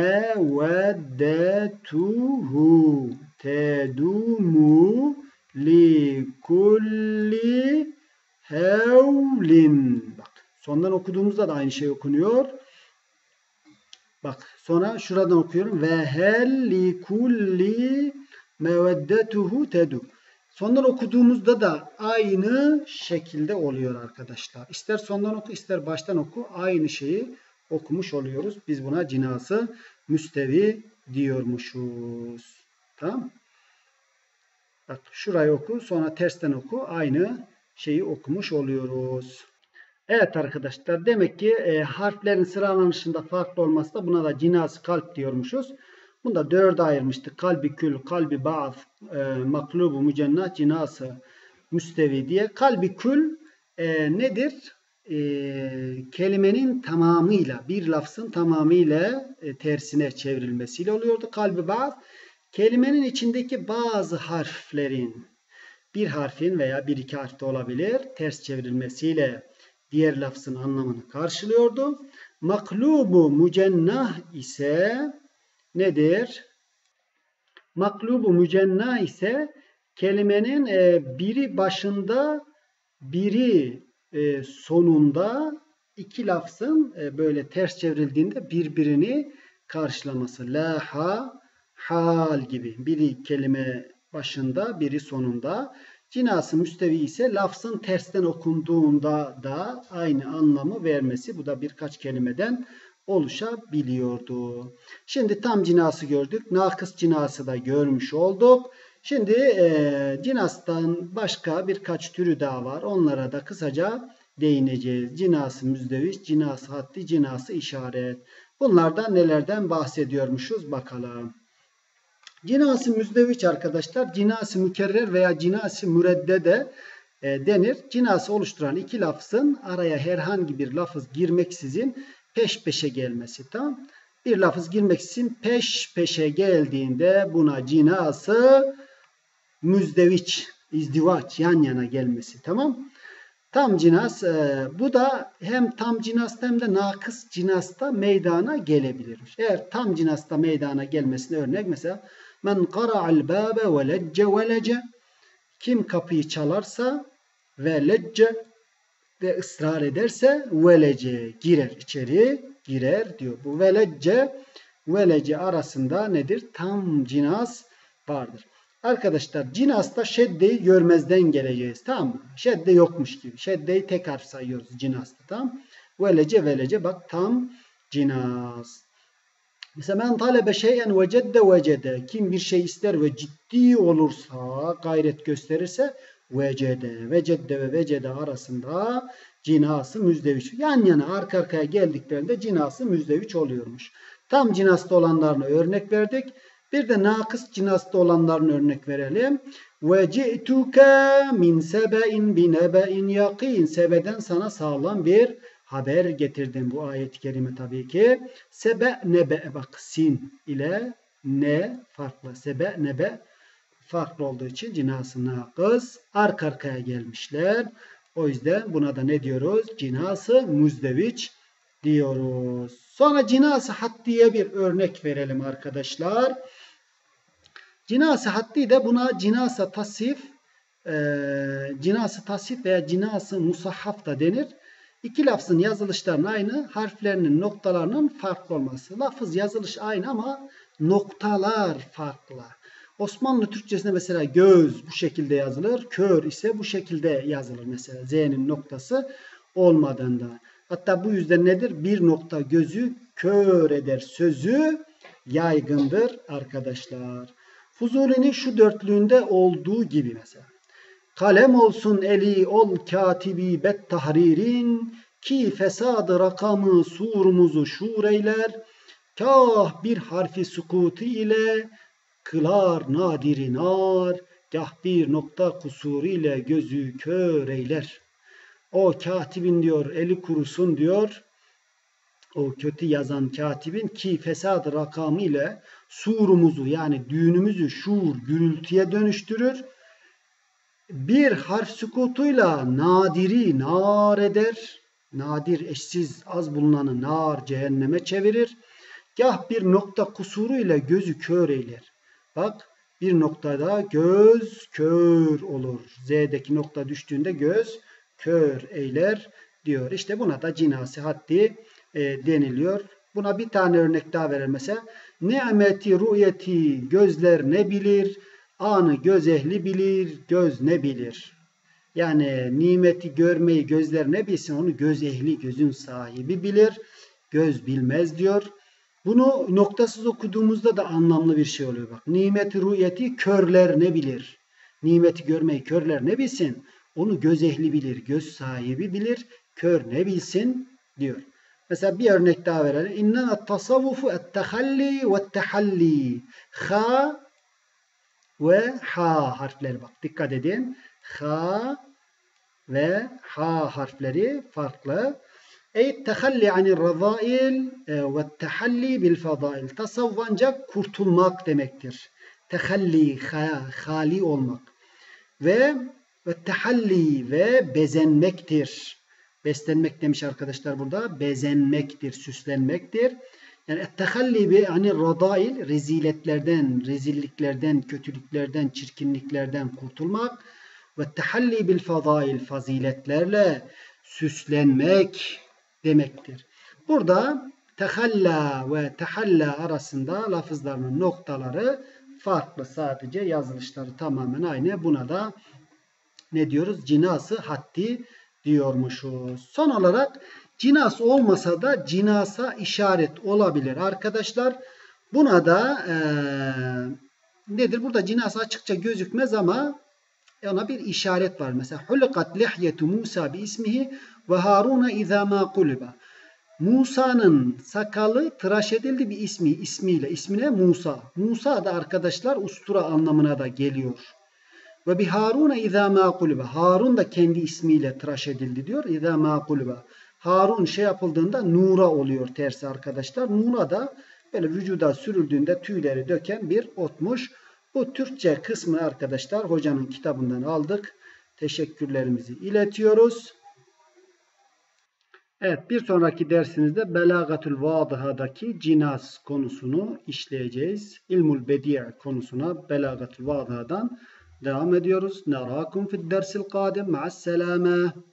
Meveddetuhu tedumu li kulli havlin. Bak. Sondan okuduğumuzda da aynı şey okunuyor. Bak. Sonra şuradan okuyorum. Ve hel li kulli meveddetuhu tedu. Sondan okuduğumuzda da aynı şekilde oluyor arkadaşlar. İster sondan oku ister baştan oku. Aynı şeyi okumuş oluyoruz. Biz buna cinası müstevi diyormuşuz. Tamam. Bak şurayı oku sonra tersten oku. Aynı şeyi okumuş oluyoruz. Evet arkadaşlar demek ki e, harflerin sıralanışında farklı olması da buna da cinası kalp diyormuşuz. Bunu da dörde ayırmıştık. Kalbi kül, kalbi ba'z, e, maklubu mücennah, cinası müstevi diye. Kalbi kül e, nedir? E, kelimenin tamamıyla, bir lafzın tamamıyla e, tersine çevrilmesiyle oluyordu. Kalbi ba'z, kelimenin içindeki bazı harflerin, bir harfin veya bir iki harfte olabilir, ters çevrilmesiyle diğer lafzın anlamını karşılıyordu. Maklubu mücennah ise nedir? Maklubu mücennah ise kelimenin e, biri başında biri e, sonunda iki lafzın e, böyle ters çevrildiğinde birbirini karşılaması. Laha, hal gibi. Biri kelime başında biri sonunda. Cinası müstevi ise lafzın tersten okunduğunda da aynı anlamı vermesi. Bu da birkaç kelimeden oluşabiliyordu. Şimdi tam cinası gördük. Nakıs cinası da görmüş olduk. Şimdi e, cinastan başka birkaç türü daha var. Onlara da kısaca değineceğiz. Cinası müzdeviç, cinası haddi, cinası işaret. Bunlardan nelerden bahsediyormuşuz bakalım. Cinası müzdeviç arkadaşlar, cinası mükerrer veya cinası müreddede e, denir. Cinası oluşturan iki lafzın araya herhangi bir lafız girmeksizin peş peşe gelmesi. Tamam. Bir lafız girmeksizin peş peşe geldiğinde buna cinası müzdeviç, izdivaç, yan yana gelmesi. Tamam. Tam cinas, e, bu da hem tam cinasta hem de nakıs cinasta meydana gelebilir. Eğer tam cinasta meydana gelmesine örnek mesela men qara'al babe ve lecce ve lece, kim kapıyı çalarsa ve lecce ve ısrar ederse velece, girer, içeri girer diyor. Bu velecce velece arasında nedir? Tam cinas vardır. Arkadaşlar cinasta şeddeyi görmezden geleceğiz. Tamam mı? Şedde yokmuş gibi. Şeddeyi tek harf sayıyoruz cinasta. Tamam. Velece velece bak tam cinas. Mesela men talebe şeyen vecedde vecede. Kim bir şey ister ve ciddi olursa, gayret gösterirse vecede. Vecedde ve vecede arasında cinası müzdeviç. Yan yana arka arkaya geldiklerinde cinası müzdeviç oluyormuş. Tam cinasta olanlarına örnek verdik. Bir de nakıs cinasta olanlarını örnek verelim. Ve ci'tuke min sebe'in bi nebe'in yakin. Sebeden sana sağlam bir haber getirdim. Bu ayet-i kerime tabii ki. Sebe nebe, bak sin ile ne farklı. Sebe nebe farklı olduğu için cinası nakıs arka arkaya gelmişler. O yüzden buna da ne diyoruz? Cinası müzdeviç diyoruz. Sonra cinası haddiye bir örnek verelim arkadaşlar. Cinası haddi de buna cinasa tasif, e, cinası tasif veya cinası musahhaf da denir. İki lafzın yazılışlarının aynı, harflerinin noktalarının farklı olması. Lafız yazılış aynı ama noktalar farklı. Osmanlı Türkçesinde mesela göz bu şekilde yazılır, kör ise bu şekilde yazılır mesela. Z'nin noktası olmadığında. Hatta bu yüzden nedir? Bir nokta gözü kör eder sözü yaygındır arkadaşlar. Fuzuli'nin şu dörtlüğünde olduğu gibi mesela. Kalem olsun eli ol katibi bet tahririn ki fesadı rakamı surumuzu şur eyler. Kah bir harfi sukutu ile kılar nadiri nar. Kah bir nokta kusuru ile gözü kör eyler. O katibin diyor eli kurusun diyor. O kötü yazan katibin ki fesad rakamı ile surumuzu yani düğünümüzü şuur, gürültüye dönüştürür. Bir harf sukutuyla nadiri nar eder. Nadir, eşsiz, az bulunanı nar, cehenneme çevirir. Gah bir nokta kusuruyla gözü kör eyler. Bak bir noktada göz kör olur. Z'deki nokta düştüğünde göz kör eyler diyor. İşte buna da cinasi haddi e, deniliyor. Buna bir tane örnek daha verelim mesela. Ni'meti ru'yeti gözler ne bilir? Anı göz ehli bilir, göz ne bilir? Yani nimeti görmeyi gözler ne bilsin? Onu göz ehli, gözün sahibi bilir. Göz bilmez diyor. Bunu noktasız okuduğumuzda da anlamlı bir şey oluyor. Bak, nimeti ru'yeti körler ne bilir? Nimeti görmeyi körler ne bilsin? Onu göz ehli bilir, göz sahibi bilir. Kör ne bilsin diyor. Mesela bir örnek daha verelim. İnnen tasavvufu ettehalli ve tehalli. Ha ve ha harfleri bak. Dikkat edin. Ha ve ha harfleri farklı. Ey tehalli anir razail ve tehalli bil fadail. Tasavvuf ancak kurtulmak demektir. Tehalli, ha, hali olmak. Ve ve tehalli ve bezenmektir. Beslenmek demiş arkadaşlar burada. Bezenmektir, süslenmektir. Yani ettehalli bi anir razail, reziletlerden, rezilliklerden, kötülüklerden, çirkinliklerden kurtulmak. Ve tehalli bil fadail, faziletlerle süslenmek demektir. Burada tehalla ve tehalla arasında lafızlarının noktaları farklı. Sadece yazılışları tamamen aynı. Buna da ne diyoruz? Cinası haddi diyormuşuz. Son olarak cinas olmasa da cinasa işaret olabilir. Arkadaşlar buna da ee, nedir? Burada cinas açıkça gözükmez ama ona bir işaret var. Mesela hulikat lihyetu Musa bi ismihi ve Harun izâ mâ kuliba. Musa'nın sakalı tıraş edildi bir ismi, ismiyle. İsmine Musa. Musa da arkadaşlar ustura anlamına da geliyor. Ve bi Harun izâ mâ kulübe. Harun da kendi ismiyle tıraş edildi diyor. İzâ mâ kulübe. Harun şey yapıldığında Nura oluyor tersi arkadaşlar. Nura da böyle vücuda sürüldüğünde tüyleri döken bir otmuş. Bu Türkçe kısmı arkadaşlar hocanın kitabından aldık. Teşekkürlerimizi iletiyoruz. Evet, bir sonraki dersimizde Belagatul Vadiha'daki cinas konusunu işleyeceğiz. İlmul Bedi' konusuna Belagatul Vadiha'dan devam ediyoruz. Narakum fid dersil kadim. Ma'as selame.